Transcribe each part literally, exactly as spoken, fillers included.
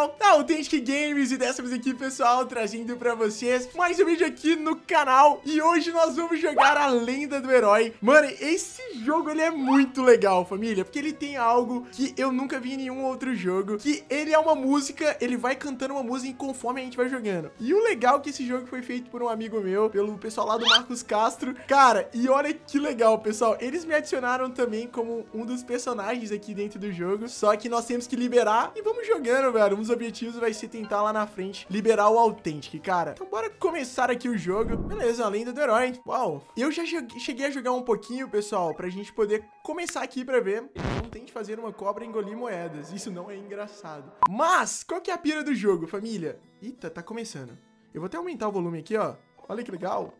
pessoal, Authentic Games e dessa vez aqui, pessoal, trazendo pra vocês mais um vídeo aqui no canal. E hoje nós vamos jogar a Lenda do Herói. Mano, esse jogo, ele é muito legal, família, porque ele tem algo que eu nunca vi em nenhum outro jogo, que ele é uma música, ele vai cantando uma música conforme a gente vai jogando. E o legal é que esse jogo foi feito por um amigo meu, pelo pessoal lá do Marcos Castro. Cara, e olha que legal, pessoal, eles me adicionaram também como um dos personagens aqui dentro do jogo, só que nós temos que liberar e vamos jogando, velho. Um dos objetivos vai ser tentar lá na frente liberar o Authentic, cara. Então bora começar aqui o jogo. Beleza, a Lenda do Herói. Uau. Eu já cheguei a jogar um pouquinho, pessoal, pra gente poder começar aqui pra ver. Não tente fazer uma cobra engolir moedas, isso não é engraçado. Mas, qual que é a pira do jogo, família? Eita, tá começando. Eu vou até aumentar o volume aqui, ó. Olha que legal.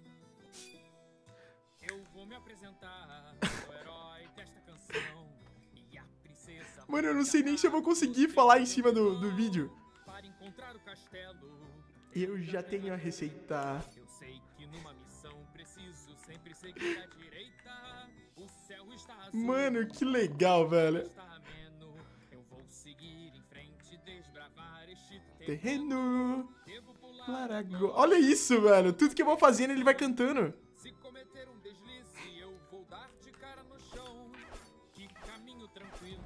Eu vou me apresentar, o herói desta canção e a princesa. Mano, eu não sei nem se eu vou conseguir falar em cima do, do vídeo. Para encontrar o castelo, eu já tenho a receita. eu sei que numa missão preciso sempre seguir à direita. O céu está azul, Mano, que legal, velho. está ameno. Eu vou seguir em frente, desbravar este Terreno. Devo pular Larago. Olha isso, velho. Tudo que eu vou fazendo, ele vai cantando. Se cometer um deslize, eu vou dar de cara no chão. Que caminho tranquilo,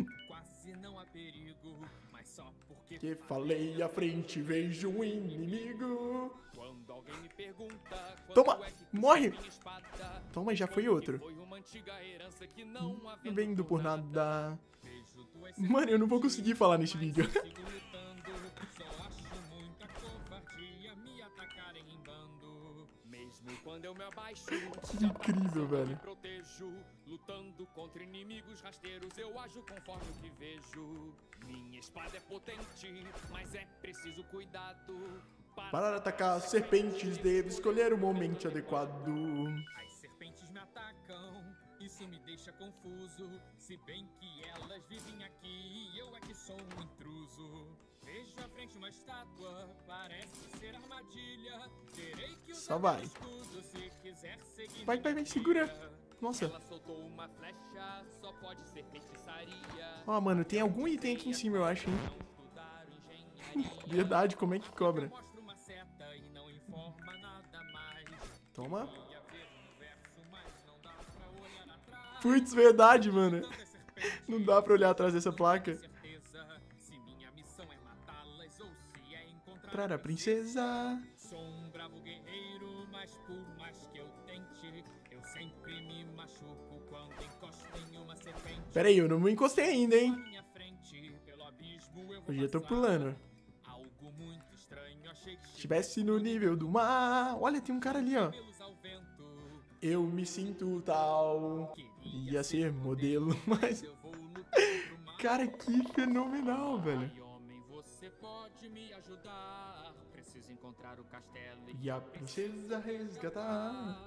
quase não há perigo, mas só porque Que falei à frente, vejo um inimigo. quando alguém me pergunta, Toma, quanto é que custa morre. minha espada, Toma, já foi outro. foi uma antiga herança que não Não havendo vendo por nada. Vejo duas Mano, eu não vou conseguir falar nesse vídeo. sigo lutando, só acho muita covardia me atacarem em bando. Mesmo quando eu me abaixo, Que incrível, me velho. protejo, lutando contra inimigos rasteiros, eu ajo conforme o que vejo. Minha espada é potente, mas é preciso cuidado. Para atacar serpentes, devo escolher o momento adequado. As serpentes me atacam, isso me deixa confuso. Se bem que elas vivem aqui e eu é que sou um intruso. Vejo à frente uma estátua, parece ser armadilha. Terei que usar Só vai. meu escudo se quiser seguir. Vai, vai, vai, segura. Nossa. Ela soltou uma flecha, só pode ser feitiçaria. Ó, mano, tem algum item aqui em cima, eu acho, hein? Não estudaram engenharia. Verdade, como é que cobra? Mostra uma seta e não informa nada mais. Toma. Ia ver um verso, mas não dá pra olhar atrás. Putz, verdade, mano. Tantas serpentes, Não dá pra olhar atrás dessa placa. certeza se minha missão é matá-las ou se é encontrar Para a princesa. Sou um bravo guerreiro, mas por mais que eu tente, eu sempre me machuco quando encosto em uma serpente. Pera aí, eu não me encostei ainda, À hein? minha frente, pelo abismo eu vou Hoje eu tô passar. pulando. Algo muito estranho, achei que Se estivesse no nível do mar. Olha, tem um cara ali, ó. pelos ao vento. Eu me sinto tal. Ia ser modelo, mas. Eu vou lutando pro mar. Cara, que fenomenal, velho. Ai, homem, você pode me ajudar? Preciso encontrar o castelo E a princesa resgatar.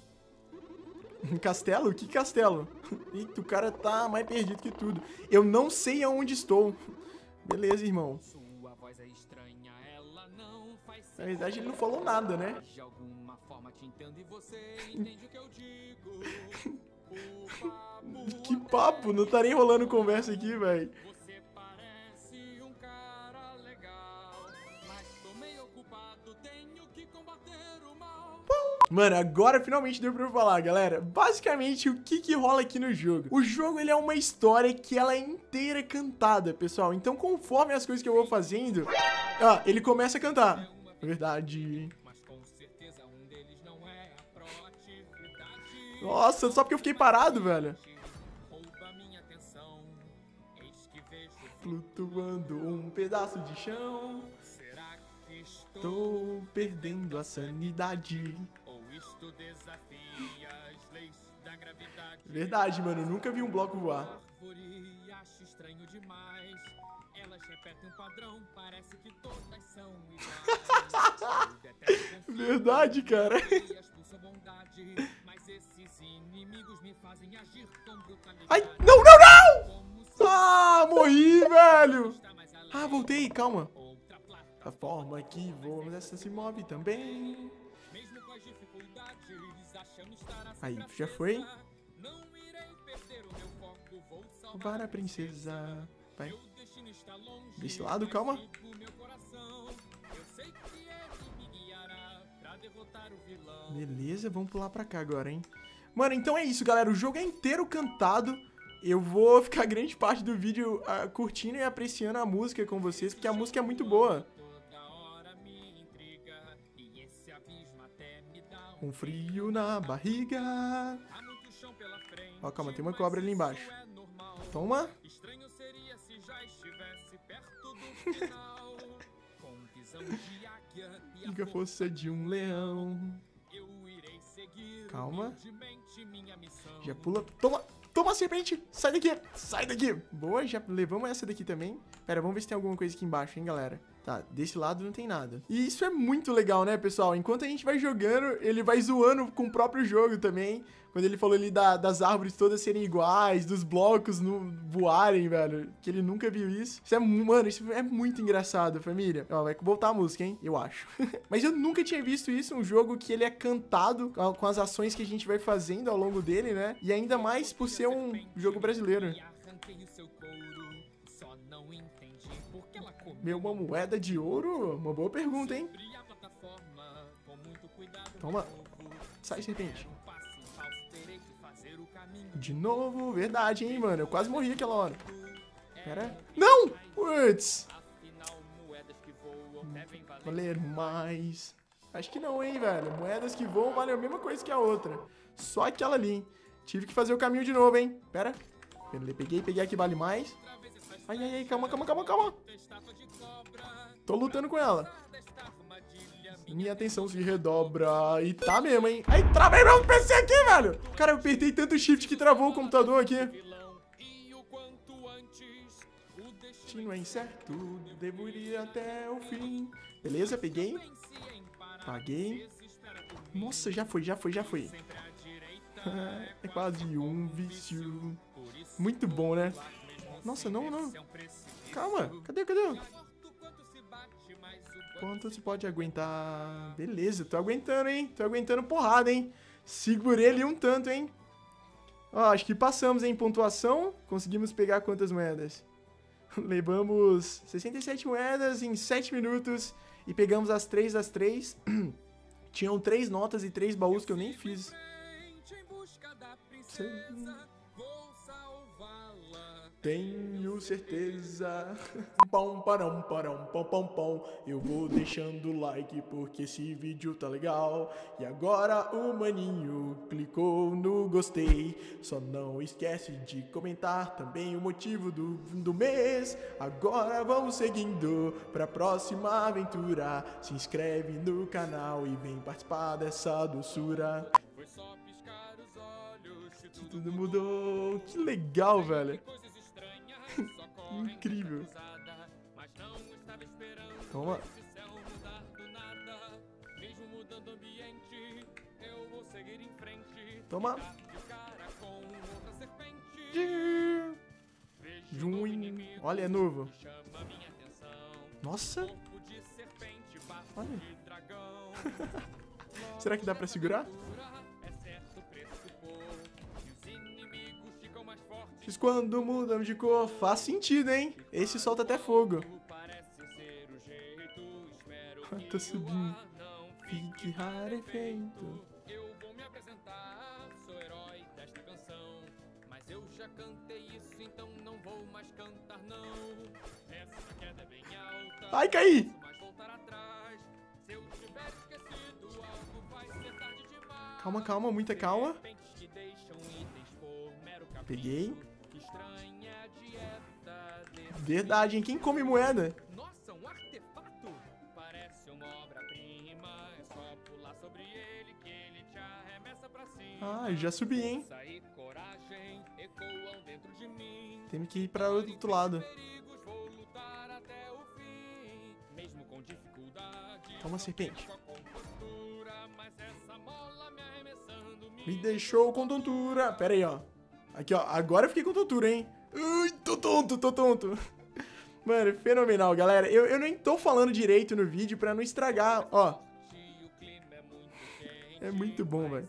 Castelo? Que castelo? Eita, o cara tá mais perdido que tudo. Eu não sei aonde estou. Beleza, irmão. Sua voz é estranha, ela não faz Na verdade, ele não falou nada, né? De alguma forma te entendo e você entende o que eu digo. O papo Que papo, não tá nem rolando conversa aqui, velho. Você parece um cara legal, mas tô meio ocupado, tenho que combater o mal. Mano, agora finalmente deu pra eu falar, galera. Basicamente, o que que rola aqui no jogo? O jogo, ele é uma história que ela é inteira cantada, pessoal. Então, conforme as coisas que eu vou fazendo... Ah, ele começa a cantar. Verdade. Mas com certeza um deles não é a proatividade. Nossa, só porque eu fiquei parado, velho. Rouba minha atenção, eis que vejo. Flutuando um pedaço de chão. Será que estou Tô perdendo a sanidade. ou isto desafia as leis da gravidade? Verdade, mano. Eu nunca vi um bloco voar. Árvore, acho estranho demais. Elas repetem um padrão, parece que todas são iguais. Eu detesto conflito, Verdade, cara. e expulso a bondade, mas esses inimigos me fazem agir com brutalidade. Ai, não, não, não! Como se Ah, morri, velho. está mais além. Ah, voltei, calma. Outra plataforma. A forma que vou, essa se move também. Mesmo com as dificuldades, achando estar assim Aí, pra já cima, foi. não irei perder o meu foco, vou salvar Para a princesa. Vai. meu destino Desse lado, calma. Beleza, vamos pular pra cá agora, hein? Mano, então é isso, galera. O jogo é inteiro cantado. Eu vou ficar grande parte do vídeo uh, curtindo e apreciando a música com vocês, porque a música é muito boa. Um frio na barriga. Ó, calma, tem uma cobra ali embaixo. Toma. Fica a força de um leão. Calma. Já pula. Toma. Toma, serpente. Sai daqui. Sai daqui. Boa, já levamos essa daqui também. Pera, vamos ver se tem alguma coisa aqui embaixo, hein, galera. Tá, desse lado não tem nada. E isso é muito legal, né, pessoal? Enquanto a gente vai jogando, ele vai zoando com o próprio jogo também. Quando ele falou ali da, das árvores todas serem iguais, dos blocos no, voarem, velho. Que ele nunca viu isso. Isso é, mano, isso é muito engraçado, família. Ó, vai voltar a música, hein? Eu acho. Mas eu nunca tinha visto isso, um jogo que ele é cantado com as ações que a gente vai fazendo ao longo dele, né? E ainda mais por ser um jogo brasileiro. Meu, uma moeda de ouro? Uma boa pergunta, hein? Toma. Sai, serpente. De novo, verdade, hein, mano? Eu quase morri aquela hora. Pera. Não! Putz! Valer mais. Acho que não, hein, velho. Moedas que voam valem a mesma coisa que a outra. Só aquela ali, hein? Tive que fazer o caminho de novo, hein? Pera. Peguei, peguei aqui, vale mais. Ai, ai, ai, calma, calma, calma, calma. Tô lutando com ela. Minha atenção se redobra. E tá mesmo, hein? Ai, travei meu P C aqui, velho. Cara, eu apertei tanto shift que travou o computador aqui. Destino é incerto, devo ir até o fim. Beleza, peguei. Paguei. Nossa, já foi, já foi, já foi. É quase um vício. Muito bom, né? Nossa, não, não. Calma, cadê, cadê? Quanto se pode aguentar? Beleza, tô aguentando, hein? Tô aguentando porrada, hein? Segurei ali um tanto, hein? Ó, acho que passamos, hein? Pontuação. Conseguimos pegar quantas moedas? Levamos sessenta e sete moedas em sete minutos. E pegamos as três das três. Tinham três notas e três baús que eu nem fiz. Tenho certeza. Pão, parão, parão, pão, pão, pão. Eu vou deixando o like porque esse vídeo tá legal. E agora o maninho clicou no gostei. Só não esquece de comentar também o motivo do, do mês. Agora vamos seguindo pra próxima aventura. Se inscreve no canal e vem participar dessa doçura. Foi só piscar os olhos que tudo, tudo mudou. Que legal, velho. Incrível. Toma. Toma. Jun. Olha, é novo. Nossa. Olha. Será que dá pra segurar? Quando mudamos de cor, faz sentido, hein? Esse solta até fogo. Tô subindo. Fique rarefeito. Eu vou me apresentar, sou herói desta canção. Mas eu já cantei isso, então não vou mais cantar, não. Essa queda é bem alta. Ai, caí! Calma, calma, muita calma. Peguei. Verdade, hein? Quem come moeda? Nossa, um artefato! Parece uma obra-prima. É só pular sobre ele que ele te arremessa pra cima. Ah, já subi, hein? Temos que ir pra outro lado. Toma, serpente. Me deixou com tontura. Pera aí, ó. Aqui, ó. Agora eu fiquei com tontura, hein? Ui, tô tonto, tô tonto. Mano, fenomenal, galera. Eu, eu nem tô falando direito no vídeo pra não estragar, ó. É muito bom, velho.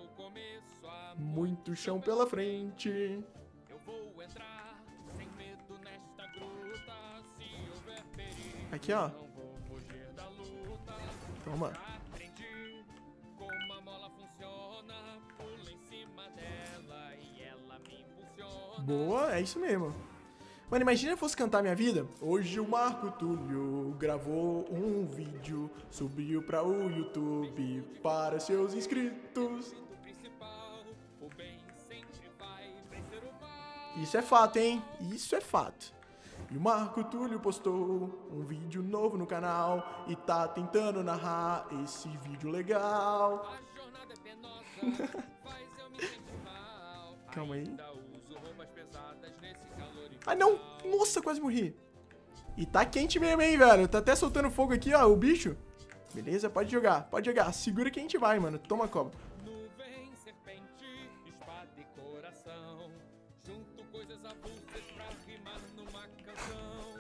Muito chão pela frente. Aqui, ó. Toma. Boa, é isso mesmo. Mano, imagina eu fosse cantar minha vida. Hoje o Marco Túlio gravou um vídeo, subiu para o YouTube para seus inscritos. Isso é fato, hein? Isso é fato. E o Marco Túlio postou um vídeo novo no canal e tá tentando narrar esse vídeo legal. A jornada é penosa, faz eu me sentir mal. Calma aí. Ainda uso roupas pesadas nesse calor infernal. Ah, não! Nossa, quase morri. E tá quente mesmo, hein, velho? Tá até soltando fogo aqui, ó, o bicho. Beleza, pode jogar, pode jogar. Segura que a gente vai, mano. Toma, cobra. Nuvem, serpente, espada e coração. Junto coisas avulsas pra rimar numa canção.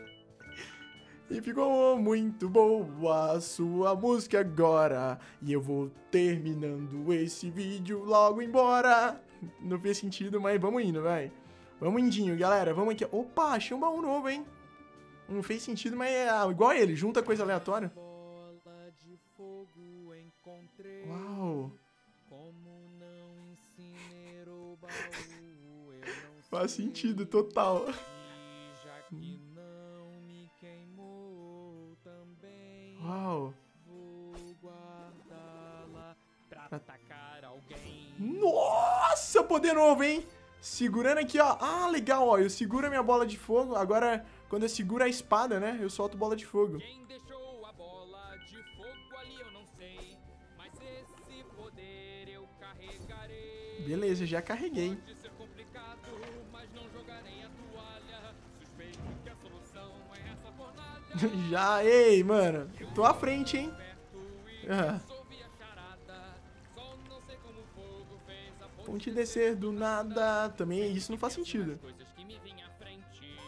E ficou muito boa a sua música agora. E eu vou terminando esse vídeo logo embora. Não fez sentido, mas vamos indo, vai. Vamos indinho, galera. Vamos aqui. Opa, achei um baú novo, hein? Não fez sentido, mas é igual ele. Junta coisa aleatória. Bola de fogo encontrei. Uau. Como não incinerou o baú, eu não Faz sei. sentido, total. E já que não me queimou também, Uau. vou guardá-la pra atacar alguém. Nossa, poder novo, hein? Segurando aqui, ó. Ah, legal, ó. Eu seguro a minha bola de fogo. Agora, quando eu seguro a espada, né? Eu solto bola de fogo. Quem deixou a bola de fogo ali eu não sei, mas esse poder eu carregarei. Beleza, já carreguei. Pode ser complicado, mas não jogarei a toalha. Suspeito que a solução é essa fornalha. Já, ei, mano. Tô à frente, hein? Perto e Ah. resolvi a charada. Só não sei como o fogo fez a Ponte descer do nada. Também isso não faz sentido. coisas que me vêm à frente.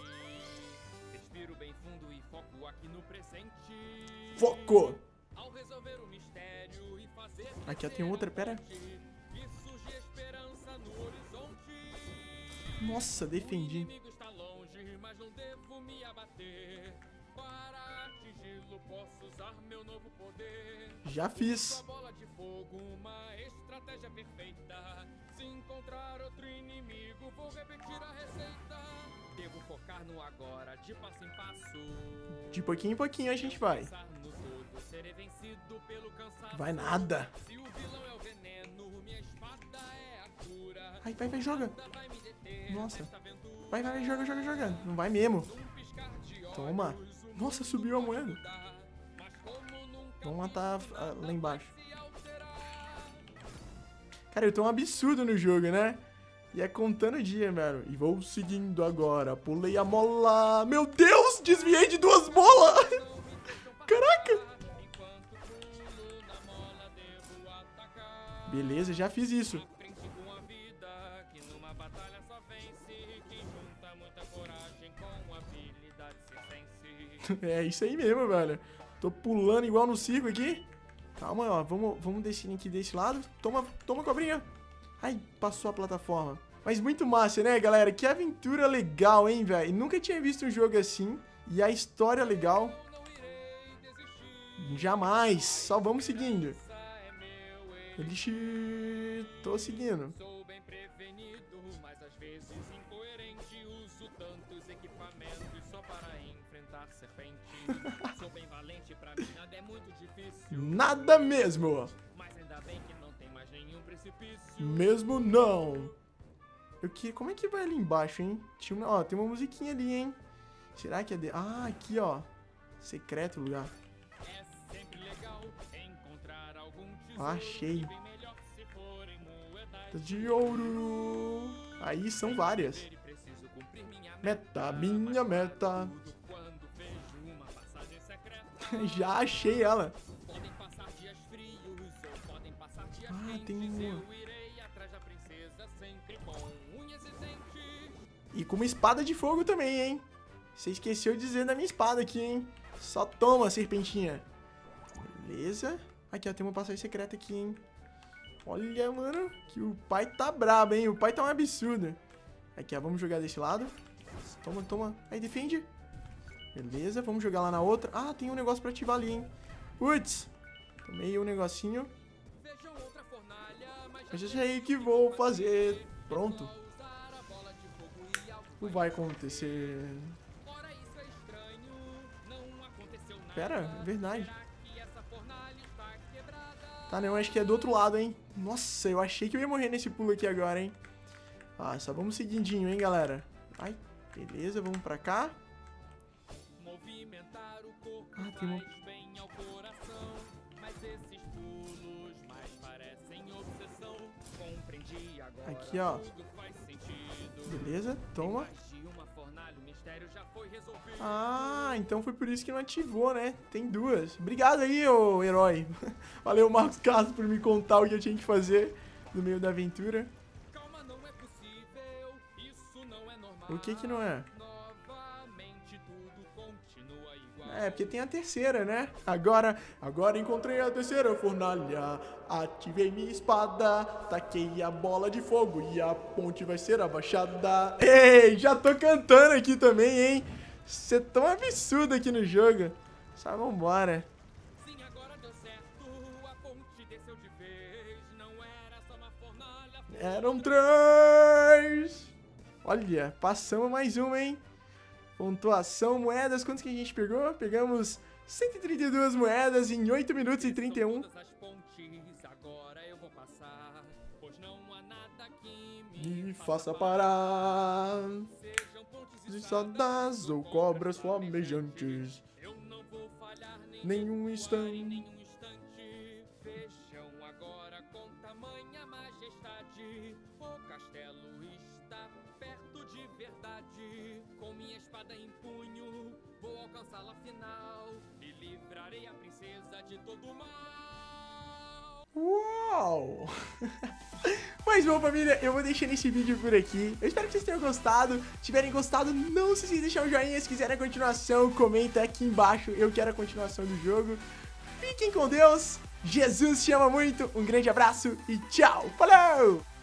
Respiro bem fundo e foco aqui no presente. Foco! Ao resolver o mistério e fazer Aqui, ó, tem outra, pera. e surge esperança no horizonte. Nossa, O defendi. inimigo está longe, mas não devo me abater. Para atingi-lo posso usar meu novo poder. Já fiz. A bola de fogo, uma estratégia perfeita. Se encontrar outro inimigo, vou repetir a receita. Devo focar no agora, de passo em passo. De pouquinho em pouquinho a gente vai. Pensar no todo, serei vencido pelo cansaço. Vai nada. Se o vilão é o veneno, minha espada é a cura. Ai, vai, vai, joga. Nada vai me deter Nossa. nesta aventura. Vai, vai, vai, joga, joga, joga. Não vai mesmo. Num piscar de olhos, Toma. o Nossa, mundo subiu a pode moeda. mudar, mas como nunca Vamos matar ah, lá embaixo. se alterar. Cara, eu tô um absurdo no jogo, né? E é contando o dia, mano. E vou seguindo agora. Pulei a mola. Meu Deus, desviei de duas bolas. Caraca. Enquanto pulo na mola, devo atacar. Beleza, já fiz isso. Frente com a vida, que numa batalha só vence. Que junta muita coragem com habilidade circense. É isso aí mesmo, velho. Tô pulando igual no circo aqui. Calma, ó. Vamos, vamos descer aqui desse lado. Toma, toma, cobrinha. Ai, passou a plataforma. Mas muito massa, né, galera? Que aventura legal, hein, velho? Nunca tinha visto um jogo assim. E a história legal. Não irei desistir. Jamais. Só vamos seguindo. Essa é meu Elixir. Tô seguindo. Sou bem prevenido, mas às vezes incoerente. Uso tantos equipamentos só para enfrentar serpente. Sou bem valente, pra mim nada é muito difícil. Nada mesmo. Mas ainda bem que não tem mais nenhum precipício. Mesmo não. Eu que, como é que vai ali embaixo, hein? Tinha uma, ó, tem uma musiquinha ali, hein? Será que é de... Ah, aqui, ó. Secreto o lugar. É sempre legal encontrar algum tesouro. Achei. E bem melhor se forem moedas De ouro. Aí são várias. e preciso cumprir minha Meta, minha meta. tudo quando vejo uma passagem secreta. Já achei ela. Podem passar dias frios ou podem passar dias Ah, quentes. tem uma. Eu irei atrás da princesa sempre com unhas e dentes. E com uma espada de fogo também, hein? Você esqueceu de dizer da minha espada aqui, hein? Só toma, serpentinha. Beleza. Aqui, ó, tem uma passagem secreta aqui, hein? Olha, mano, que o pai tá brabo, hein? O pai tá um absurdo. Aqui, ó, vamos jogar desse lado. Toma, toma. Aí, defende. Beleza, vamos jogar lá na outra. Ah, tem um negócio pra ativar ali, hein? Putz, tomei um negocinho. Mas eu sei que vou fazer. Pronto. O que vai acontecer? Pera, é verdade. Tá, não, acho que é do outro lado, hein? Nossa, eu achei que eu ia morrer nesse pulo aqui agora, hein? Ah, só vamos seguidinho, hein, galera? Ai, beleza, vamos pra cá. Ah, tem uma... Aqui, ó. Beleza, toma. Ah, então foi por isso que não ativou, né? Tem duas. Obrigado aí, ô herói. Valeu, Marcos Castro, por me contar o que eu tinha que fazer no meio da aventura. O que que não é? É, porque tem a terceira, né? Agora, agora encontrei a terceira fornalha. Ativei minha espada, taquei a bola de fogo e a ponte vai ser abaixada. Ei, já tô cantando aqui também, hein? Você é tão absurdo aqui no jogo. Só vambora. Sim, agora deu certo. A ponte desceu de vez. Não era só uma fornalha. Eram três. Olha, passamos mais uma, hein? Pontuação, moedas, quantos que a gente pegou? Pegamos cento e trinta e duas moedas em oito minutos e trinta e um. Me faça parar. De saudades ou cobras flamejantes. Nenhum instante. Vejam agora com tamanha majestade. O castelo está perto de verdade. Com minha espada em punho, vou alcançá-la final. E livrarei a princesa de todo o mal. Uau! Mas bom, família, eu vou deixando esse vídeo por aqui. Eu espero que vocês tenham gostado. Se tiverem gostado, não se esqueçam de deixar um joinha. Se quiserem a continuação, comenta aqui embaixo. Eu quero a continuação do jogo. Fiquem com Deus. Jesus te ama muito. Um grande abraço e tchau. Falou!